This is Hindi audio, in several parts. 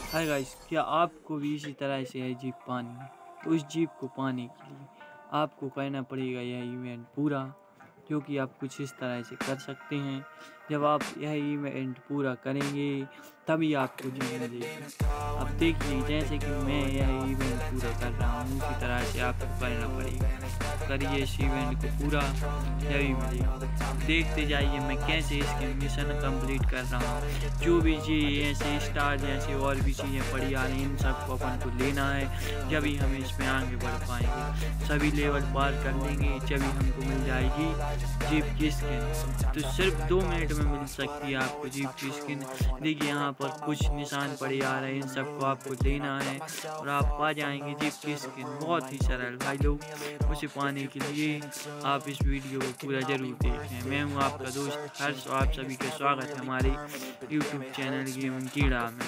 हाय गाइस, क्या आपको भी इसी तरह से है जीप पानी है? तो उस जीप को पाने के लिए आपको करना पड़ेगा यह इवेंट पूरा, जो कि आप कुछ इस तरह से कर सकते हैं। जब आप यह इवेंट पूरा करेंगे तभी आपको जीप मिलेगी। अब देखिए, जैसे कि मैं यह इवेंट पूरा कर रहा हूँ उसी तरह से आपको करना पड़ेगा। करिए इस इवेंट को पूरा, तभी मिलेगा। देखते जाइए मैं कैसे इसके मिशन कंप्लीट कर रहा हूँ। जो भी चीज़ ऐसे स्टार जैसे और भी चीज़ें पड़ी आ रही हैं, इन सबको अपन को लेना है, जब ही हम इसमें आगे बढ़ पाएंगे। सभी लेवल पार कर लेंगे जब ही हमको मिल जाएगी जीप की स्किन। तो सिर्फ 2 मिनट में मिल सकती है आपको जीप की स्किन। देखिए यहाँ पर कुछ निशान पड़े आ रहे हैं, इन सबको आपको लेना है और आप पा जाएंगे जीप की स्किन। बहुत ही सरल भाई लोग। उसे पाने के लिए आप इस वीडियो को पूरा जरूर देखें। मैं हूँ आपका दोस्त हर्ष और आप सभी का स्वागत है हमारे यूट्यूब चैनल गेमिंग कीड़ा में।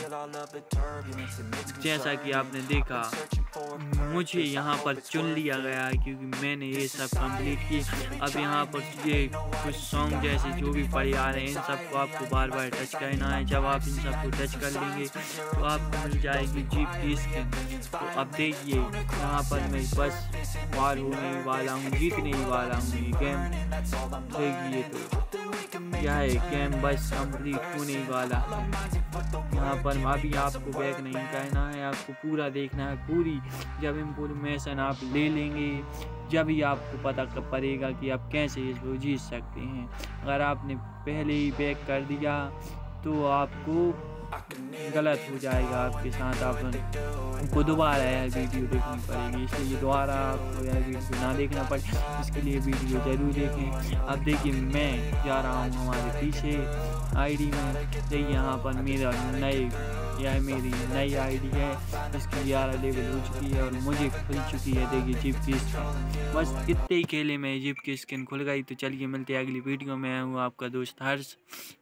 जैसा कि आपने देखा, मुझे यहाँ पर चुन लिया गया है क्योंकि मैंने ये सब कंप्लीट की। अब यहाँ पर ये कुछ सॉन्ग जैसे जो भी पड़े आ रहे हैं, इन सबको आपको बार बार टच करना है। जब आप इन सबको टच कर लेंगे तो आपको मिल जाएगी जीप की स्किन। तो अब देखिए यहाँ पर मैं बस पार होने वाला हूँ, जीतने ही वाला हूँ ये गेम। देखिए तो यह गेम बस कंप्लीट होने ही वाला है। यहाँ पर अभी आपको बैक नहीं करना है, आपको पूरा देखना है। पूरी जब इंफॉर्मेशन आप ले लेंगे जब ही आपको पता पड़ेगा कि आप कैसे इसको जीत सकते हैं। अगर आपने पहले ही बैक कर दिया तो आपको गलत हो जाएगा आपके साथ। आपको दोबारा यह वीडियो देखनी पड़ेगी, इसलिए दोबारा आपको यह वीडियो ना देखना पड़े, इसके लिए वीडियो ज़रूर देखें। अब देखिए मैं जा रहा हूँ हमारे पीछे आईडी में। देखिए यहाँ पर यह मेरी नई आईडी है, इसकी 11 लेवल हो चुकी है और मुझे खुल चुकी है देखिए जीप की स्किन। बस इतने ही खेले में जीप की स्किन खुल गई। तो चलिए मिलते हैं अगली वीडियो में। हूँ आपका दोस्त हर्ष।